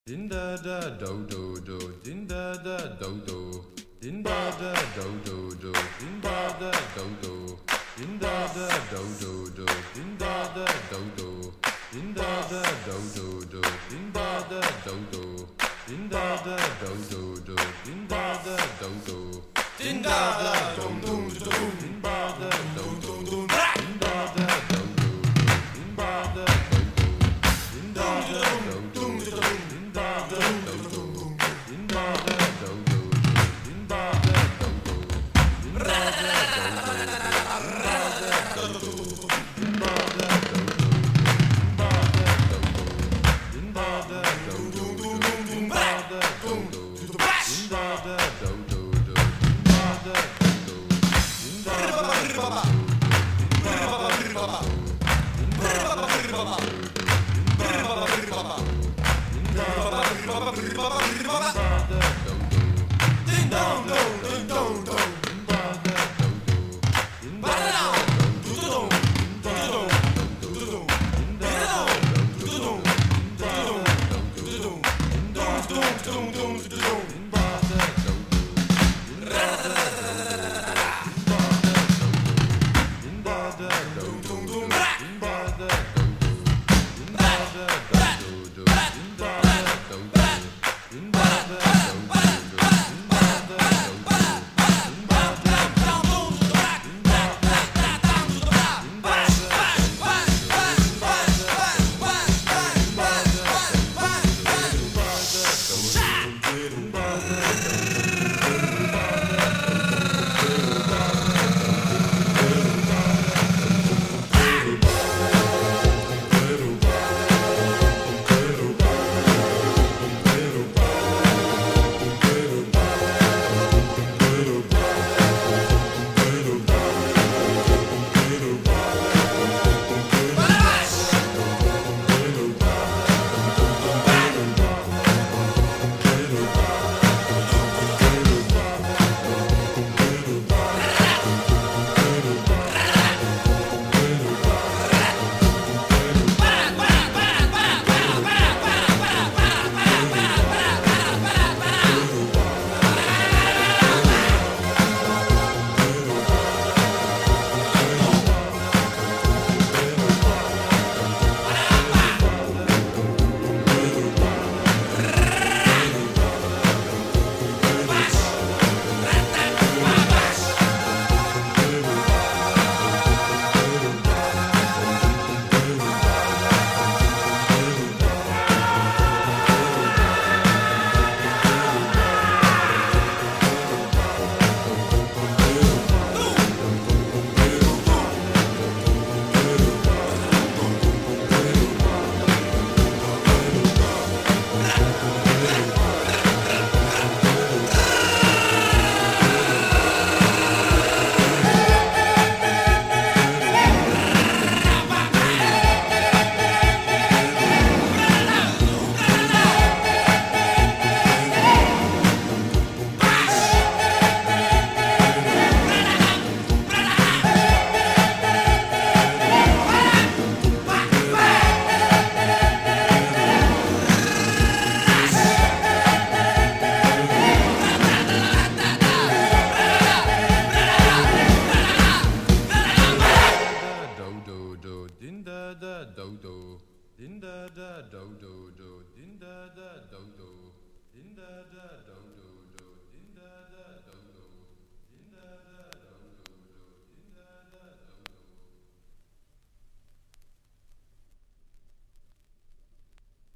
Din da da do do do, din da da do do, din da da do do do, din da da do do, din da da do do do, din da da do do, din da da do do do, din da da do do, din da da do do do, din da da do do, din da da do do do, din da da do do do, din da da do do do, din da da do do, din da da do do do. Baba